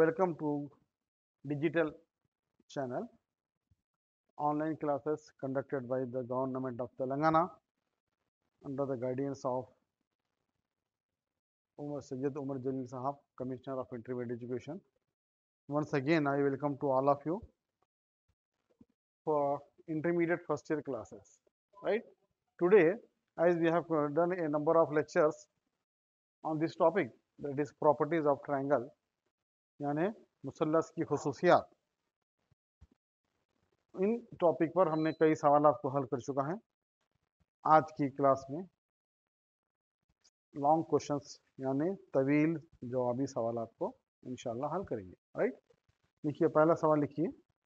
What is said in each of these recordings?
Welcome to digital channel online classes conducted by the government of Telangana under the guidance of Sayyid Umar Jalil Sahab, Commissioner of Intermediate Education. Once again, I welcome to all of you for intermediate first year classes. Right? Today, as we have done a number of lectures on this topic, that is properties of triangle, यानी मुसल्लस की खुसूसियात. इन topic पर हमने कई सवाल आपको हल कर चुका है. आज की क्लास में लॉन्ग क्वेश्चंस यानी तवील जवाबी सवाल आपको इंशाल्लाह हल करेंगे. राइट, देखिए पहला सवाल लिखिए.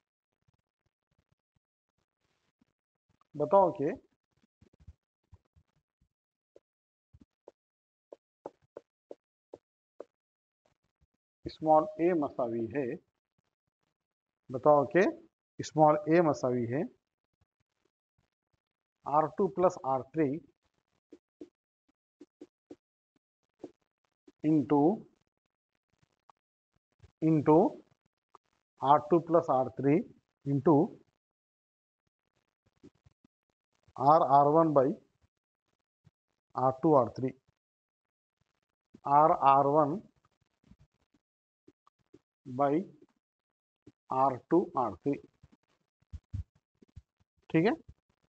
बताओ कि स्मॉल ए मसावी है. बताओ कि स्मॉल ए मसावी है R2 plus R3 into R2 plus R3 into R1 by R2 R3 R1 by R2 R3. ठीक है,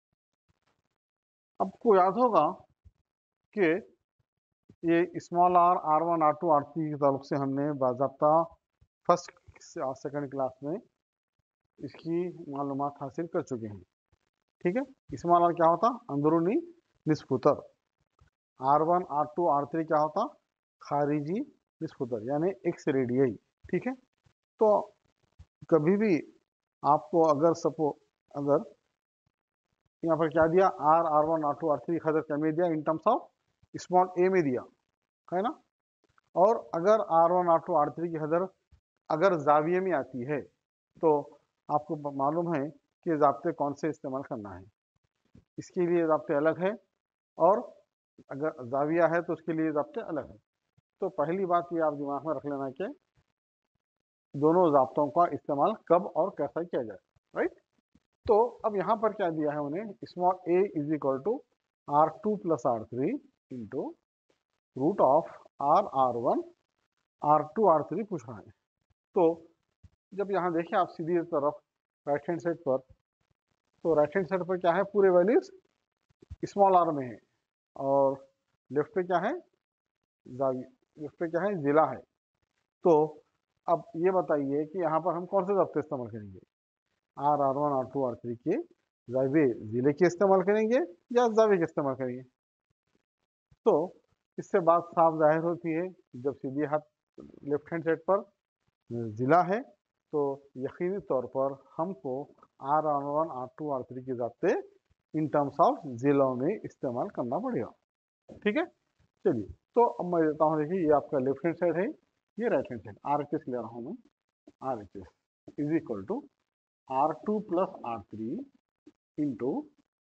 आपको याद होगा कि ये small are R1 R2 R3 के ताल्लुक से हमने बाज़ाब्ता फर्स्ट से और सेकंड क्लास में इसकी मालूमात हासिल कर चुके हैं. ठीक है, स्मॉल आर क्या होता? अंदरूनी निस्फुतर. R1 R2 R3 क्या होता? खारिजी निस्फुतर यानी एक्स रेडियई. ठीक है, तो कभी भी आपको अगर यहाँ पर क्या दिया, R1 R2 R3 खदर क्या में दिया in terms of small a में दिया है ना. और अगर R1 R2 R3 की हदर अगर जाविये में आती है तो आपको मालूम है कि ज़ाब्ते कौन से इस्तेमाल करना है. इसके लिए ज़ाब्ते अलग है और अगर जाविया है तो उसके लिए ज़ाब्ते अलग है. तो पहली बात ये आप दिमाग में रख लेना कि दोनों ज़ाब्तों का इस्तेमाल कब और कैसा किया जाए. राइट, तो अब यहाँ पर क्या दिया है उन्हें, small a is equal to R2 plus R3 into root of R1 R2 R3 पूछ रहा है. तो जब यहाँ देखिए आप सीधी तरफ राइट हैंड साइड पर, तो राइट हैंड साइड पर क्या है, पूरे वैल्यूज स्मॉल आर में है और लेफ्ट पे क्या है, लेफ्ट पे क्या है, जिला है. तो अब ये बताइए कि यहाँ पर हम कौन से ज़ाब्ते इस्तेमाल करेंगे, R1 R2 R3 के जावे जिले के इस्तेमाल करेंगे या जावे के इस्तेमाल करेंगे. तो इससे बात साफ जाहिर होती है, जब सीधे हाथ लेफ्ट हैंड साइड पर जिला है तो यकीनी तौर पर हमको R1 R2 R3 के ज़ाब्ते इन टर्म्स ऑफ जिलों में इस्तेमाल करना पड़ेगा. ठीक है, चलिए तो अब मैं देता हूँ. देखिए ये आपका लेफ्ट हैंड साइड है, ये राइट हैंड साइड. RHS ले रहा हूँ मैं. RHS is equal to R2 plus R3 into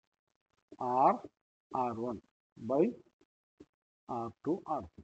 R1 by R2 R3.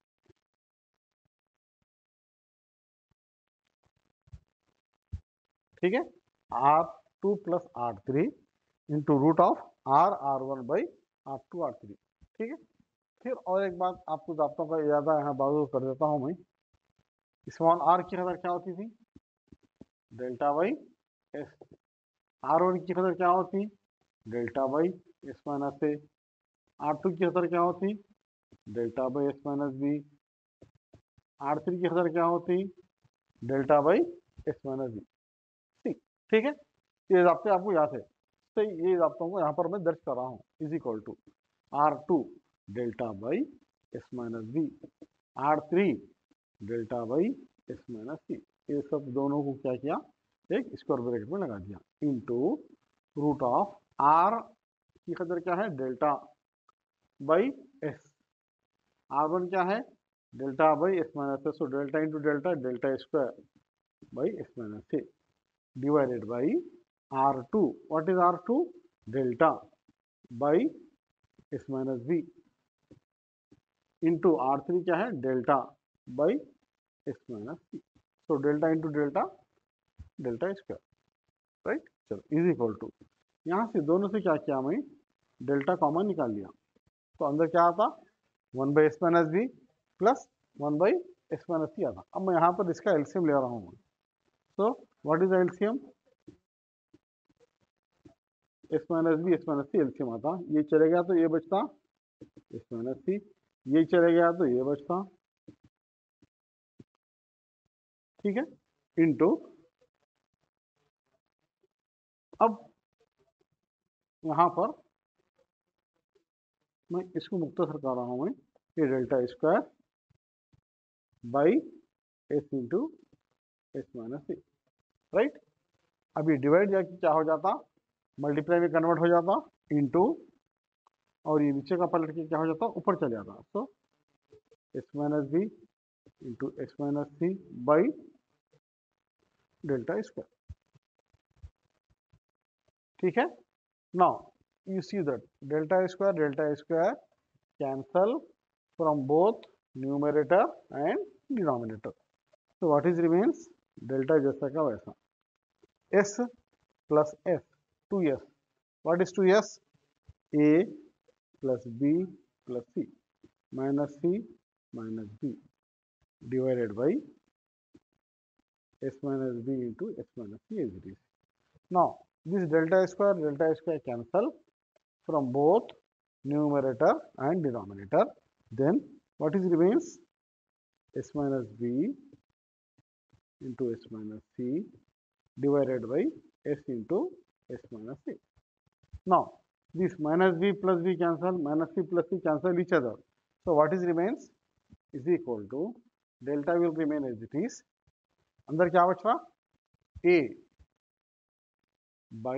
ठीक है, R2 plus R3 into root of R1 by R2 R3. ठीक है, फिर और एक बात आपको ज़ाब्तों का इरादा यहाँ बाजू कर देता हूँ मैं. स्मॉल आर की कदर क्या होती थी, डेल्टा बाई एस. R1 की कदर क्या होती, delta by s minus a. R2 की कदर क्या होती, delta by s minus b. R3 की कदर क्या होती, delta by s minus b. ठीक है, ये ज़ाब्ते आपको याद है. तो ये ज़ाब्तों को यहाँ पर मैं दर्ज कर रहा हूँ. Is equal to R2 delta by s minus b, R3 delta by s minus c. ये सब दोनों को क्या किया, एक स्क्वायर ब्रैकेट में लगा दिया इंटू रूट ऑफ R की कदर क्या है, डेल्टा बाई एस. R1 क्या है, delta by s minus s. So delta into delta, delta square by s minus c divided by R2. What is R2, delta by s minus b into R3 क्या है, delta by s minus c. So delta into delta, delta square, right. चलो is equal to, यहाँ से दोनों से क्या किया, मैं डेल्टा कॉमन निकाल लिया, तो अंदर क्या आता, 1/s minus b plus 1/s minus c आता। अब मैं यहाँ पर इसका एलसीएम ले रहा हूँ। So what is the LCM, s minus b s minus c LCM आता, ये चले गया तो ये बचता s माइनस सी, ये चले गया तो ये बचता, ठीक है, इनटू, अब यहाँ पर मैं इसको मुख्तसर कर रहा हूँ, मैं ये delta square by s into s minus c, right. अब ये डिवाइड जाके क्या हो जाता, मल्टीप्लाई में कन्वर्ट हो जाता, इनटू, और ये नीचे का पलट के क्या हो जाता, ऊपर चले जाता। So s minus b into s minus c by delta square, ठीक है। Now you see that delta square cancel from both numerator and denominator. So what is remains, delta जैसा का वैसा, s plus s, 2s, what is 2s, a plus b plus c minus c minus b divided by s minus b into s minus c as it is. Now this delta square cancel from both numerator and denominator, then what is remains, s minus b into s minus c divided by s into s minus c. Now this minus b plus b cancel, minus c plus c cancel each other, so what is remains is equal to, delta will remain as it is, अंदर क्या बचा, a by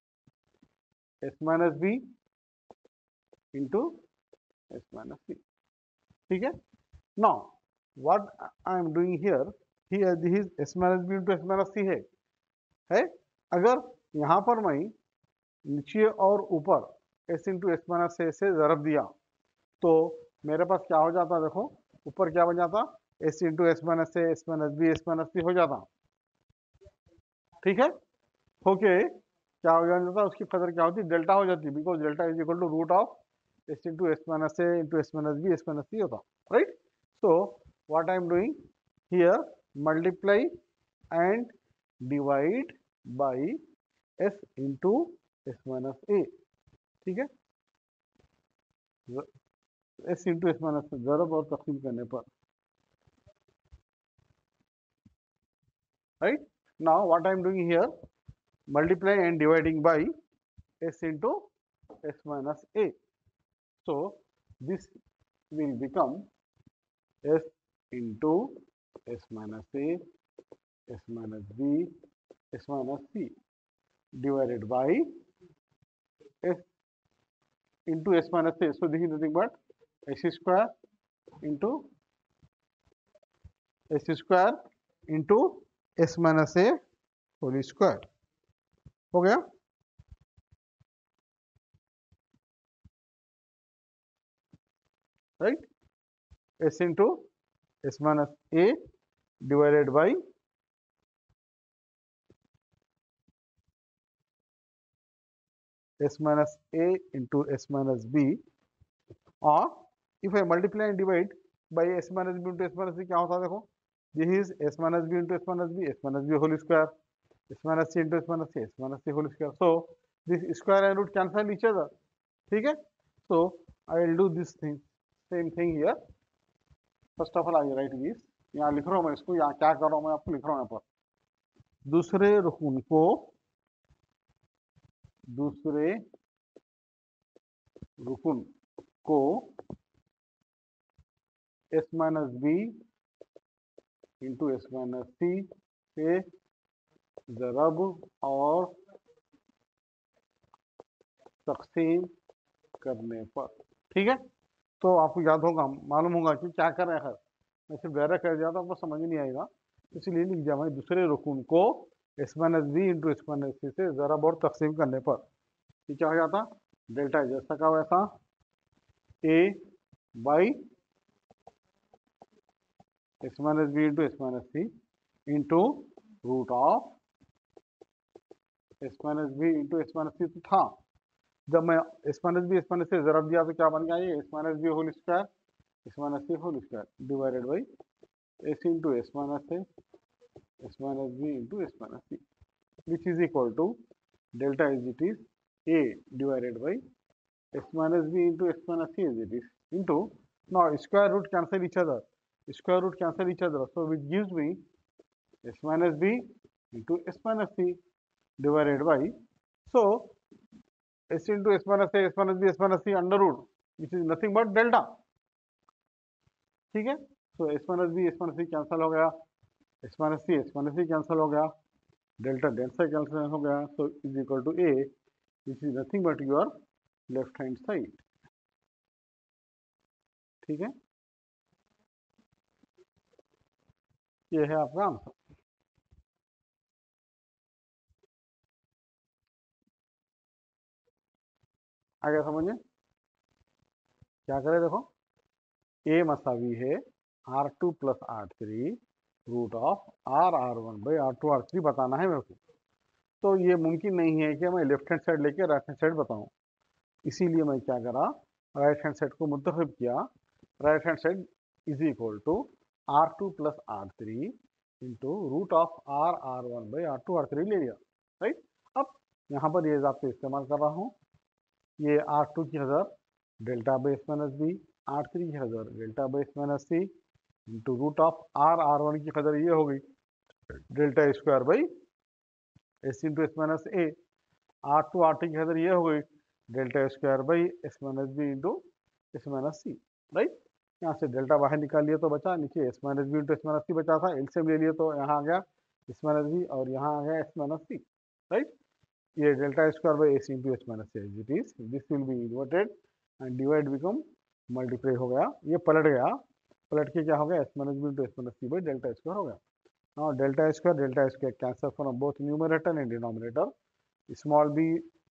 s minus b into s minus c, ठीक है। Now what I am doing here, this is s minus b into s minus c है। अगर यहाँ पर मैं नीचे और ऊपर s इंटू एस माइनस से ज़रब दिया तो मेरे पास क्या हो जाता, देखो ऊपर क्या बन जाता, s इंटू एस माइनस से s minus b s minus c हो जाता, ठीक है। होके क्या हो जाता, उसकी कदर क्या होती, डेल्टा हो जाती, because delta is equal to root of s into s minus से into s minus b s minus c होता, right. So what I am doing here, multiply and divide by s into s minus a, ठीक है, s into s minus ज़रब और तक़सीम करने पर, right. Now what I am doing here, multiply and dividing by s into s minus a. So this will become s into s minus a, s minus b, s minus c divided by s into s minus a. So this is nothing but s square into s minus a whole square, हो गया, right. s into s minus a divided by s minus a into s minus b, or if I multiply and divide by s minus b into s minus c, क्या होता है देखो, this is s minus b into s minus b whole square, s minus c into s minus c whole square. So this square and root cancel each other, ठीक है। So I will do this thing, same thing here. First of all I will write this, यहाँ लिख रहा हूँ मैं इसको, यहाँ क्या कर रहा हूँ मैं आपको लिख रहा हूँ यहाँ पर, दूसरे रुकन को s minus b into s minus c से ज़रब और तक़सीम करने पर, ठीक है। तो आपको याद होगा, मालूम होगा कि क्या कर रहे हैं, मैं सिर्फ डायरेक्ट कर दिया तो आपको समझ नहीं आएगा, इसलिए लिख दिया मैं, दूसरे रुकन को s minus b into s minus c से ज़रब और तक़सीम करने पर, ये क्या हो जाता, डेल्टा जैसा का वैसा a by s minus b into s minus c into root of s minus b into s minus c था। जब मैं s minus b s minus c जरब दिया तो क्या बन गया, ये s minus b whole square s minus c whole square divided by s into s minus a s minus b into s minus c which is equal to delta is it is a divided by s minus b into s minus c as it is into now square root cancel each other, square root cancel each other, so which gives me s minus b into s minus c divided by, so s into s minus a s minus b s minus c under root which is nothing but delta, ठीक है। so s minus b s minus c cancel हो गया, s minus c cancel हो गया, delta delta cancel हो गया, so is equal to a which is nothing but your left hand side, ठीक है। ये है आपका आंसर। आगे समझिए क्या करें, देखो ए मसावी है R2 plus R3 root of R1 by R2 R3 बताना है मेरे को। तो ये मुमकिन नहीं है कि मैं लेफ्ट हैंड साइड लेके राइट हैंड साइड बताऊं, इसीलिए मैं क्या करा, राइट हैंड साइड को मुंतखब किया। Right hand side is equal to R2 plus R3 into root of R1 by R2 R3 ले लिया, राइट। अब यहाँ पर ये आपसे इस्तेमाल कर रहा हूँ, ये R2 की हज़र delta base minus b, R3 की हज़र delta base minus c into root of R1 की हज़र ये हो गई delta square by s into s minus a, R2 की हज़र ये हो गई delta square by s minus b into s minus c, right. यहाँ से डेल्टा बाहर निकाल लिया तो बचा नीचे s minus b into s minus c बचा था, एलसीएम ले लिया तो यहाँ आ गया एस माइनस बी और यहाँ आ गया एस माइनस सी, राइट। ये delta square by s into s minus c as it is, this will be inverted and divide become multiply हो गया, ये पलट गया, पलट के क्या हो गया s minus b into s minus c by delta square हो गया। Now delta square cancel from both numerator and denominator, small b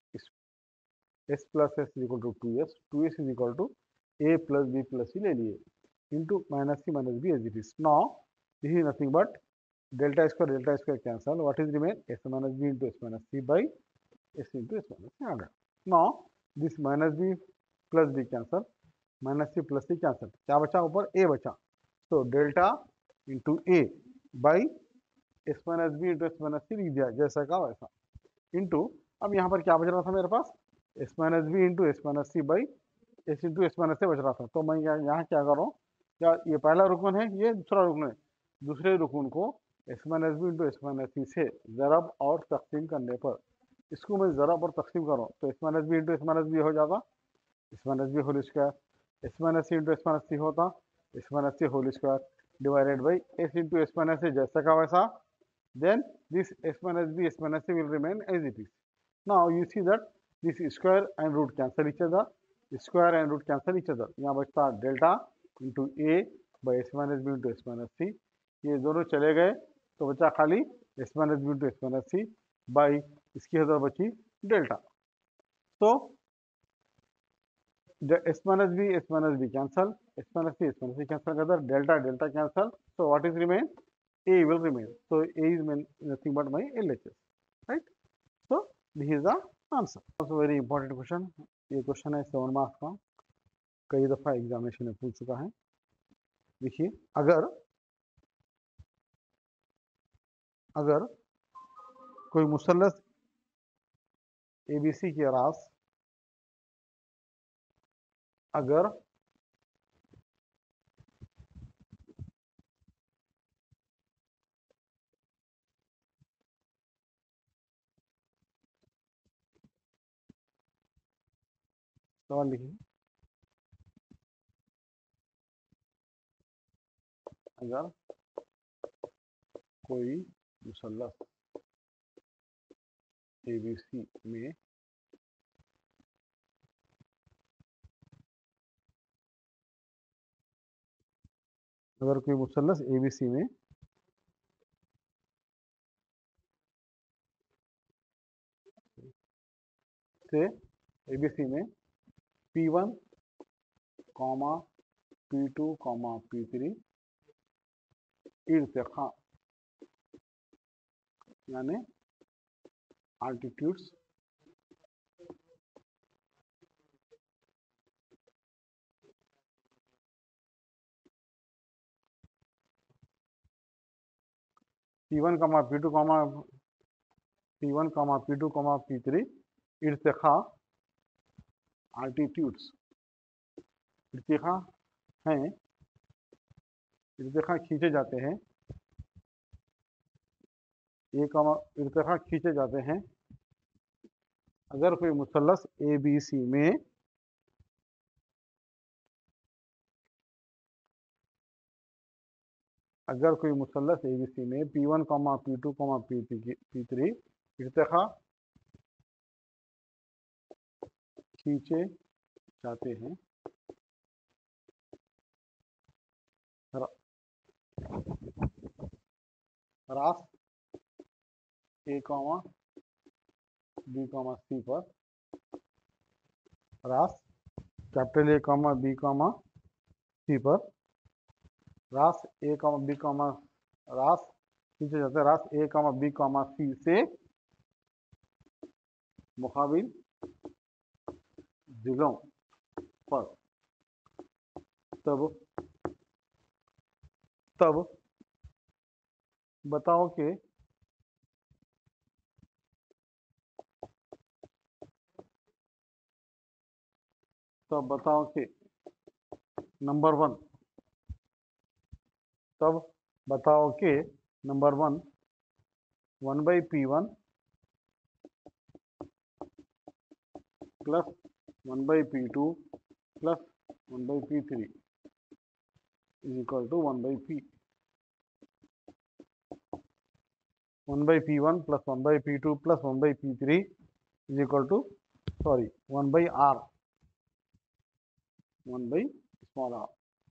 s plus s is equal to 2s is equal to a plus b plus c ले लिए into minus b as it is. Now this is nothing but delta square cancel, what is remain s minus b into s minus c by s into s minus c आ गया। Now this minus b plus b cancel, minus c plus c cancel, क्या बचा ऊपर a बचा, तो delta into a by s minus b into s minus c लिख दिया जैसा का वैसा, इंटू अब यहाँ पर क्या बच रहा था मेरे पास s minus b into s minus c by s into s minus से बच रहा था। तो मैं यहाँ क्या कर रहा हूँ, क्या ये पहला रुकन है, ये दूसरा रुकन है, दूसरे रुकन को s minus b into s minus c से ज़रब और तकसीम करने पर, इसको मैं ज़रब और तकसीम कर रहा हूँ, तो s minus b into s minus b हो जाता s minus b whole square, s minus c into s minus c होता s minus c whole square divided by s into s minus c जैसा का वैसा, then this s minus b s minus c will remain as it is. Now you see that this square and root cancel each other, square and root cancel each other, यहाँ बचता delta into a by s minus b into s minus c, ये दोनों चले गए तो बचा खाली s minus b into s minus c by इसकी हज़र बची डेल्टा। तो s minus b cancel, s minus c cancel कर delta delta cancel, so what is remain, a will remain, so a is nothing but my LHS, right? So this is the answer. Also very important question, ये question है 7 marks का, कई दफा examination में पूछ चुका है। देखिए अगर कोई मुसल्लस ABC की अरास अगर सवाल लिखिए, अगर कोई मुसल्लस ABC में अगर कोई मुसल्लस ABC में से ABC में P1, P2, P3 इर्तिखा यानी altitudes P1 कमा P2 कमा P1 कमा P2 कमा P3 इर्तिखा altitudes इर्तिखा हैं, इर्तिखा खींचे जाते हैं, ए कमा इर्तिखा खींचे जाते हैं अगर कोई मुसल्लस ए बी सी में अगर कोई मुसल्लस ए बी सी में P1 कमा P2 कमा P3 इर्तिखा खींचे जाते हैं रास a comma b comma c पर, रास capital A comma b comma c पर, रास ए कॉमा बी कॉमा रास खींचे जाते हैं रास a comma b comma c से मुकाबिल जिलों पर, तब बताओ कि नंबर वन, तब बताओ कि number one 1/P1 plus 1/P2 plus 1/P3 is equal to 1/P 1/P1 plus 1/P2 plus 1/P3 is equal to 1/R 1/r.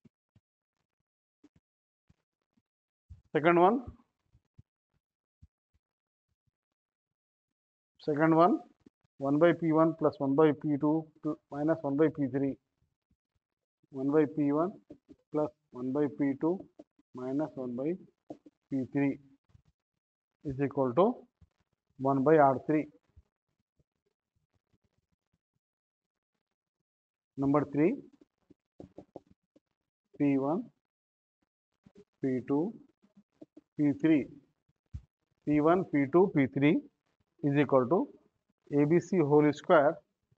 Second one 1/P1 plus 1/P2 minus 1/P3, 1/P1 plus 1/P2 minus 1/P3 is equal to 1/R3. Number 3, P1, P2, P3, P1, P2, P3 is equal to ABC whole square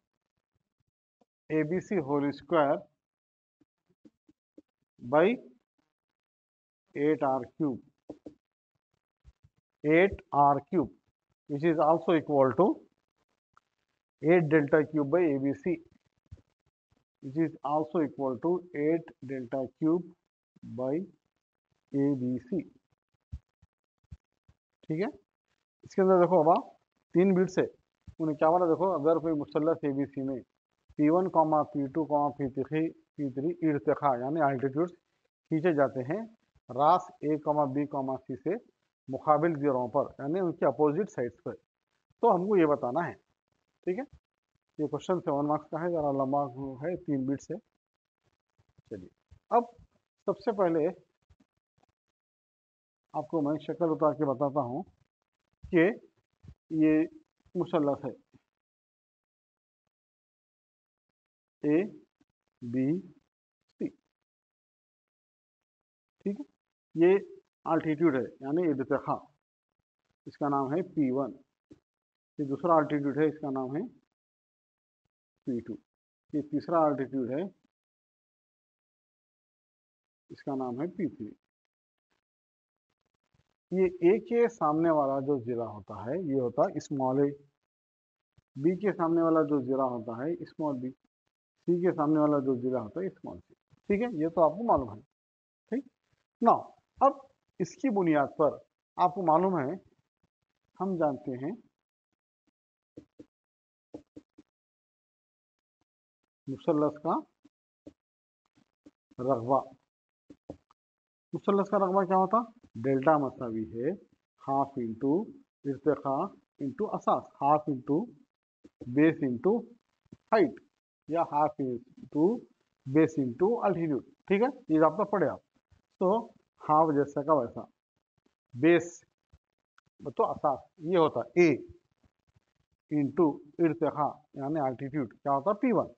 by 8R cube, which is also equal to 8 delta cube by ABC, which is also equal to 8 delta cube by ABC. ठीक है, इसके अंदर देखो अब 3 bit से उन्हें क्या बोला, देखो अगर कोई मुसल्लस ABC में P1, P2, P3 इर्तिखा यानी अल्टीट्यूड खींचे जाते हैं रास A, B, C से मुकाबिल ज़ीरों पर यानी उनके अपोजिट साइड्स पर, तो हमको ये बताना है। ठीक है, ये क्वेश्चन 7 मार्क्स का है, ज़रा लंबा है, 3 बिट से। चलिए, अब सबसे पहले आपको मैं शक्ल उतार के बताता हूँ कि ये मुसल्लस है A, B, C। ठीक है, ये अल्टीट्यूड है यानी इर्तिखा, इसका नाम है P1। ये दूसरा अल्टीट्यूड है, इसका नाम है P2। ये तीसरा अल्टीट्यूड है, इसका नाम है P3। ये ए के सामने वाला जो ज़िरा होता है ये होता है स्मॉल ए, बी के सामने वाला जो ज़िरा होता है स्मॉल बी, सी के सामने वाला जो ज़िरा होता है स्मॉल सी। ठीक है, ये तो आपको मालूम है। ठीक ना, अब इसकी बुनियाद पर आपको मालूम है, हम जानते हैं मुसल्लस का रगबा। मुसल्लस का रगबा क्या होता? डेल्टा मसावी है हाफ इंटू इर्तिखा इंटू असास, half into base into height या half into base into altitude. ठीक है, ये आपका पढ़े आप। तो हाफ जैसा का वैसा, बेस तो आसास ये होता है ए इंटू इर्तिखा यानी एल्टीट्यूड क्या होता है P1।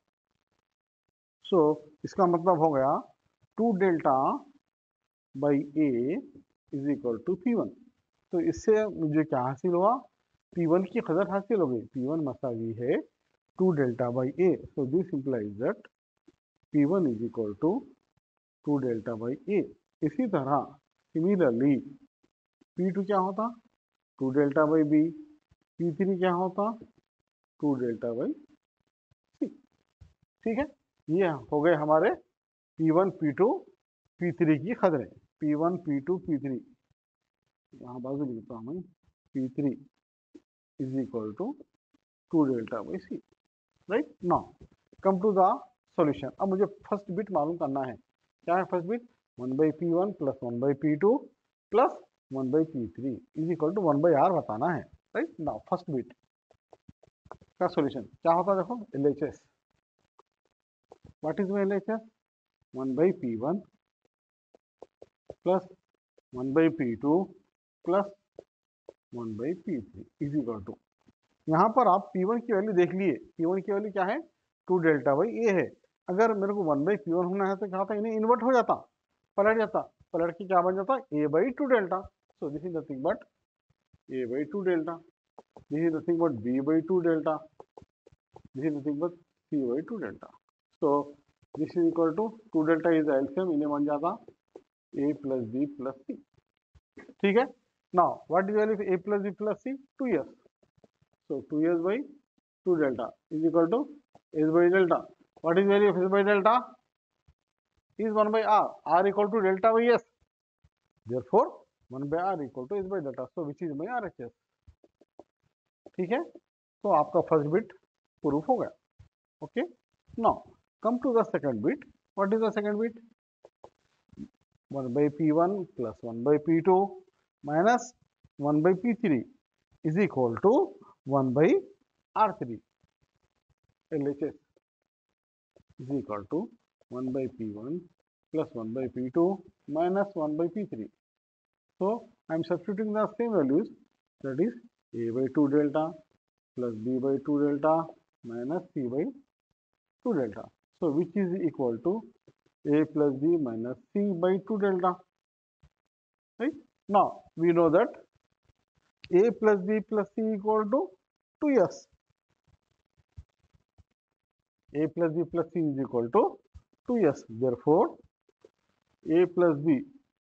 सो इसका मतलब हो गया 2 delta by a is equal to P1। तो इससे मुझे क्या हासिल हुआ, P1 की कदर हासिल हो गई। P1 मसावी है 2 delta by a. So this implies that P1 is equal to 2 delta by a. इसी तरह सिमिलरली P2 क्या होता 2 डेल्टा बाई बी। P3 क्या होता 2 डेल्टा बाई सी। ठीक है, ये हो गए हमारे P1 P2 P3 की खदरें। P1 P2 P3 यहाँ बाजू लिखता हूँ मैं, P3 is equal to 2 delta by C. Right now come to the solution. अब मुझे फर्स्ट बिट मालूम करना है। क्या है first bit, 1 by P1 plus 1 by P2 plus 1 by P3 is equal to 1 by R बताना है। राइट नाउ फर्स्ट बिट का सॉल्यूशन क्या होता है, देखो LHS। What is my LHS, 1 by P1 plus 1 by P2 plus 1 by P3 is equal to, यहाँ पर आप P1 की वैल्यू देख लिए। P1 की वैल्यू क्या है 2 डेल्टा बाई ए है। अगर मेरे को 1 बाई P1 होना है तो क्या होता, इन्हें इन्वर्ट हो जाता, पलट जाता। पलट के क्या बन जाता a by 2 delta. So this is nothing but a by 2 delta, this is nothing but b by 2 delta, this is nothing but c by 2 delta. So this is equal to 2 delta is LCM, इन्हें बन जाता a plus b plus c। ठीक है, now what is value a plus b plus c, 2s। So 2s by 2 delta is equal to s by delta. What is value of s by delta? Is 1 by r. R equal to delta by s. Therefore 1 by r equal to s by delta. So which is my RHS. ठीक है, तो आपका first bit proof हो गया। Okay, now come to the second bit. What is the second bit, 1 by P1 plus 1 by P2 minus 1 by P3 is equal to 1 by R3। LHS is equal to 1 by P1 plus 1 by P2 minus 1 by P3. So I am substituting the same values, that is a by 2 delta plus b by 2 delta minus c by 2 delta. So which is equal to a plus b minus c by 2 delta. Right? Now we know that a plus b plus c equal to 2s. A plus b plus c is equal to 2s. Therefore a plus b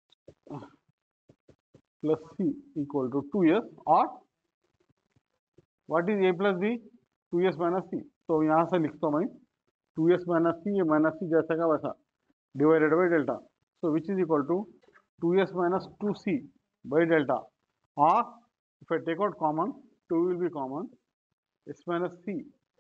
plus c equal to 2s, or what is a plus b, 2s minus c। तो यहाँ से लिखता हूँ मैं 2s minus c, ये minus c जैसा का वैसा divided by delta। So which is equal to 2s minus 2c by delta, or if I take out common, 2 will be common, s minus c।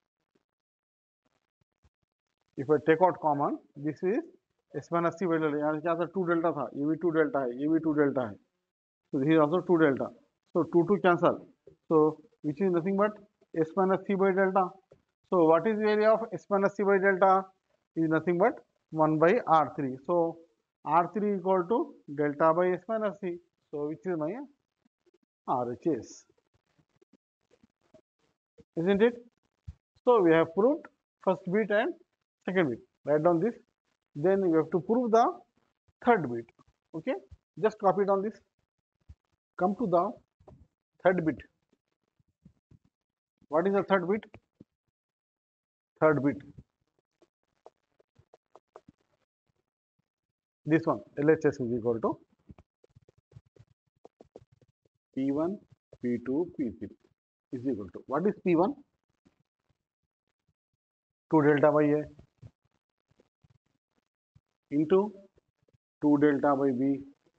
If I take out common, this is s minus c by delta। यहाँ से क्या था 2 delta था, ये भी 2 delta है, ये भी 2 delta है। So this is also 2 delta. So 2 to cancel. So which is nothing but s minus c by delta. So what is the area of s minus c by delta? Is nothing but 1 by R3. So R3 equal to delta by s minus c. So which is my RHS. Isn't it? So we have proved first bit and second bit. Write down this. Then we have to prove the third bit. Okay. Just copy it on this. Come to the third bit. What is the third bit? Third bit, this one, LHS is equal to P1 P2 P3 is equal to, what is P1? 2 delta by A into 2 delta by B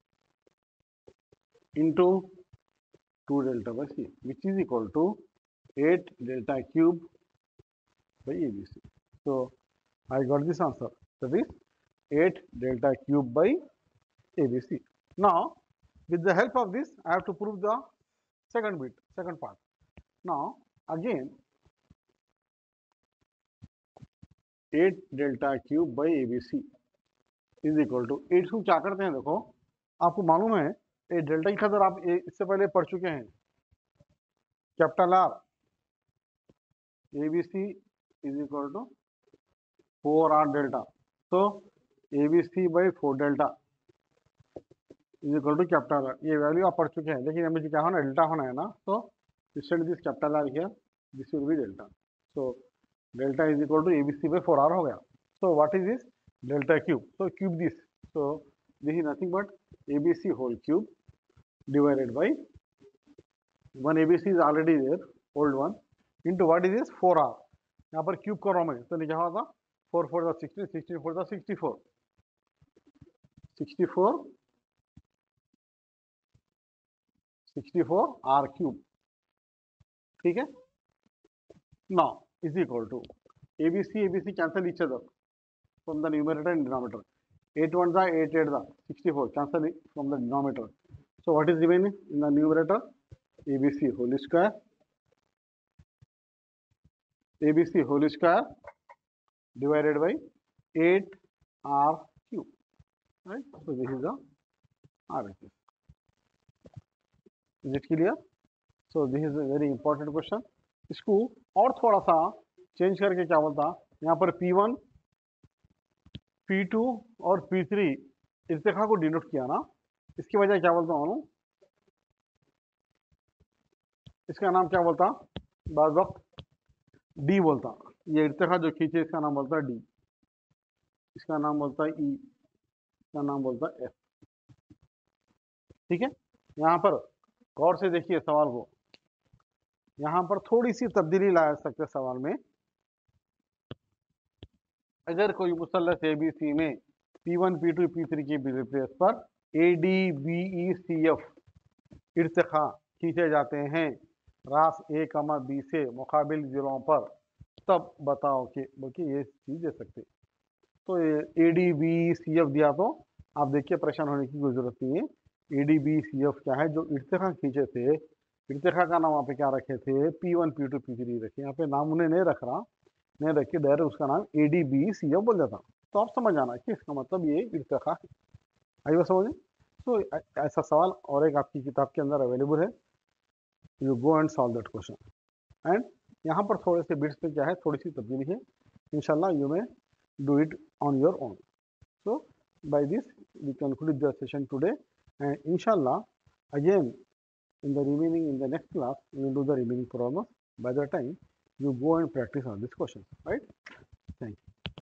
into 2 delta by C, which is equal to 8 delta cube by ABC. So I got this answer, that is 8 delta cube by ABC. Now with the help of this I have to prove the second bit, second part. Now again 8 delta cube by ABC is equal to 8 को क्या करते हैं, देखो आपको मालूम है 8 delta की कदर आप इससे पहले पढ़ चुके हैं। capital R, ABC is equal to 4R delta. So ABC by 4 delta is equal to capital R. ये वैल्यू आप पढ़ चुके हैं, लेकिन मुझे क्या होना, डेल्टा होना है ना. तो instead this capital R here, this will be delta. So delta is equal to ABC by 4R हो गया. So what is this? Delta cube. So cube this. So this is nothing but ABC whole cube divided by one. ABC is already there, old one, into what is this 4R. यहाँ पर cube कर रहा हूँ मैं, तो क्या होगा 4 4 the 16, 16 4 the 64, 64 64 R cube. ठीक है. Now is equal to ABC cancel each other from the numerator and denominator. 8 1 the 8 8 the 64 cancel it from the denominator. So what is remaining in the numerator? ABC whole square, ABC whole square divided by 8R cube, right? So this is the RHS. Is it clear? So this is a very important question. इसको और थोड़ा सा change करके क्या बोलता, यहाँ पर P1, P2 और P3 इर्तिखा को डिनोट किया ना, इसकी वजह क्या बोलता हूँ, इसका नाम क्या बोलता, बाज़ वक्त डी बोलता. ये इर्तिखा जो खींचे इसका नाम बोलता है डी, इसका नाम बोलता है ई, इसका नाम बोलता है एफ. ठीक है. यहाँ पर गौर से देखिए सवाल को, यहाँ पर थोड़ी सी तब्दीली ला सकते सवाल में. अगर कोई मुसल्लस ABC में P1 P2 P3 के प्लेस पर ADBECF इर्तिखा खींचे जाते हैं रास A, B से मुकाबिल ज़िलों पर, तब बताओ कि बल्कि ये चीज़ दे सकते. तो ADBECF दिया तो आप देखिए परेशान होने की कोई ज़रूरत नहीं है. ADBECF क्या है, जो इर्तिखा खींचे थे, इर्तिखा का नाम वहाँ पे क्या रखे थे, P1 P2 P3 रखे. यहाँ पे नाम उन्हें नहीं रख रहा, नहीं रख के डायरेक्ट उसका नाम ADBECF बोल देता. तो आप समझ आना कि इसका मतलब ये इर्तिखा है. आई बात समझे. तो ऐसा सवाल और एक आपकी किताब के अंदर अवेलेबल है, you go and solve that question. And यहाँ पर थोड़े से बिट्स पे क्या है, थोड़ी सी तब्दीली है. इंशाल्लाह you may do it on your own. So by this we conclude the session today, and इंशाल्लाह again in the next class we will do the remaining problems. By the time you go and practice on this question, right?